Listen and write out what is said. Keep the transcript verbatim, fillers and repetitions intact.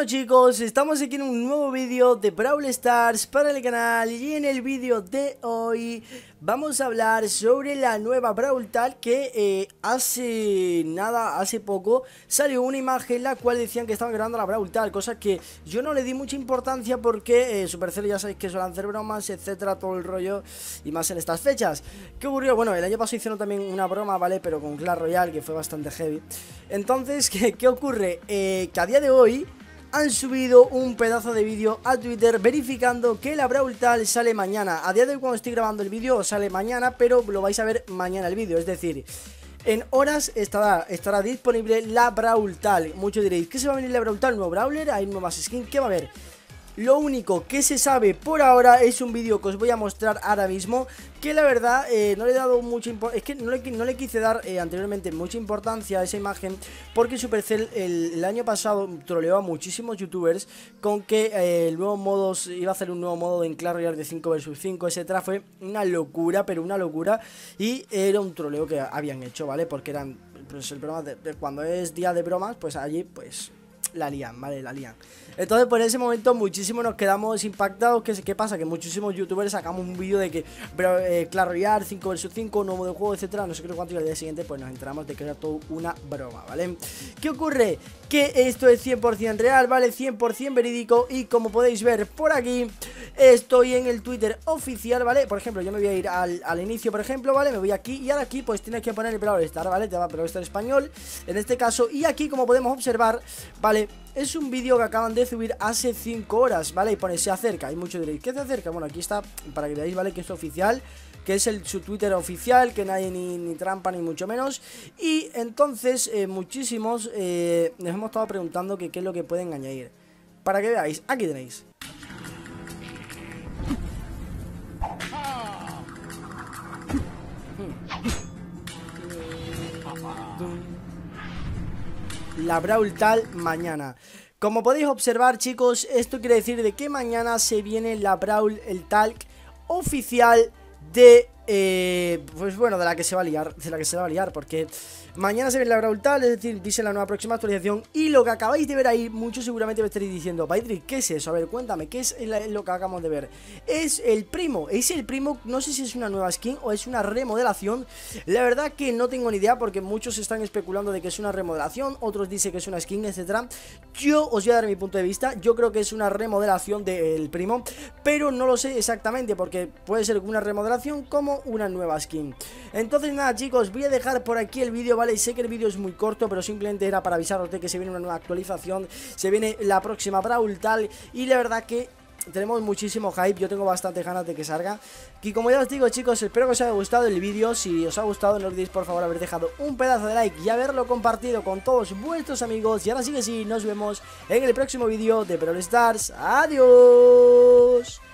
chicos, estamos aquí en un nuevo vídeo de Brawl Stars para el canal. Y en el vídeo de hoy vamos a hablar sobre la nueva Brawl Talk que eh, hace nada, hace poco salió una imagen en la cual decían que estaban grabando la Brawl Talk, cosa que yo no le di mucha importancia porque eh, Supercell ya sabéis que suelen hacer bromas, etcétera, todo el rollo, y más en estas fechas. ¿Qué ocurrió? Bueno, el año pasado hicieron también una broma, ¿vale? Pero con Clash Royale, que fue bastante heavy. Entonces, ¿qué, qué ocurre? Eh, que a día de hoy han subido un pedazo de vídeo a Twitter verificando que la Brawl Talk sale mañana. A día de hoy, cuando estoy grabando el vídeo, sale mañana, pero lo vais a ver mañana el vídeo. Es decir, en horas estará, estará disponible la Brawl Talk. Muchos diréis, ¿qué se va a venir la Brawl Talk? ¿Nuevo Brawler? ¿Hay nuevas skins? ¿Qué va a haber? Lo único que se sabe por ahora es un vídeo que os voy a mostrar ahora mismo, que la verdad eh, no le he dado mucha importancia, es que no le, no le quise dar eh, anteriormente mucha importancia a esa imagen, porque Supercell el, el año pasado troleó a muchísimos youtubers con que eh, el nuevo modo, iba a hacer un nuevo modo en Clash Royale de cinco versus cinco, etcétera. Fue una locura, pero una locura, y era un troleo que habían hecho, ¿vale? Porque eran, pues el broma de, de cuando es día de bromas, pues allí, pues la lían, ¿vale? La lían. Entonces, por ese momento, muchísimo nos quedamos impactados. ¿Qué, qué pasa? Que muchísimos youtubers sacamos un vídeo de que pero, eh, Clash Royale cinco versus cinco, nuevo de juego, etcétera. No sé qué cuánto, y al día siguiente, pues nos enteramos de que era todo una broma, ¿vale? ¿Qué ocurre? Que esto es cien por cien real, ¿vale? cien por cien verídico. Y como podéis ver por aquí, estoy en el Twitter oficial, ¿vale? Por ejemplo, yo me voy a ir al, al inicio, por ejemplo, ¿vale? Me voy aquí y ahora aquí, pues tienes que poner el Brawl Stars, ¿vale? Te va a Brawl Stars español, en este caso. Y aquí, como podemos observar, ¿vale? Es un vídeo que acaban de subir hace cinco horas, ¿vale? Y pone, se acerca, hay muchos diréis, ¿qué se acerca? Bueno, aquí está, para que veáis, ¿vale? Que es oficial, que es el, su Twitter oficial, que nadie ni, ni trampa ni mucho menos. Y entonces, eh, muchísimos eh, nos hemos estado preguntando que qué es lo que pueden añadir. Para que veáis, aquí tenéis. La Brawl Talk mañana. Como podéis observar, chicos, esto quiere decir de que mañana se viene la Brawl el Talk oficial de eh, pues bueno, de la que se va a liar, de la que se va a liar, porque mañana se viene la Brawl Talk, es decir, dice la nueva próxima actualización. Y lo que acabáis de ver ahí, muchos seguramente me estaréis diciendo, Patrick, ¿qué es eso? A ver, cuéntame, ¿qué es lo que acabamos de ver? Es el primo, es el primo, no sé si es una nueva skin o es una remodelación. La verdad que no tengo ni idea, porque muchos están especulando de que es una remodelación, otros dicen que es una skin, etcétera. Yo os voy a dar mi punto de vista, yo creo que es una remodelación del primo, pero no lo sé exactamente, porque puede ser una remodelación como una nueva skin. Entonces nada, chicos, voy a dejar por aquí el vídeo, ¿vale? Y sé que el vídeo es muy corto, pero simplemente era para avisaros de que se viene una nueva actualización, se viene la próxima Brawl Talk, y la verdad que tenemos muchísimo hype, yo tengo bastante ganas de que salga. Y como ya os digo, chicos, espero que os haya gustado el vídeo. Si os ha gustado, no olvidéis por favor haber dejado un pedazo de like y haberlo compartido con todos vuestros amigos. Y ahora sí que sí, nos vemos en el próximo vídeo de Brawl Stars. Adiós.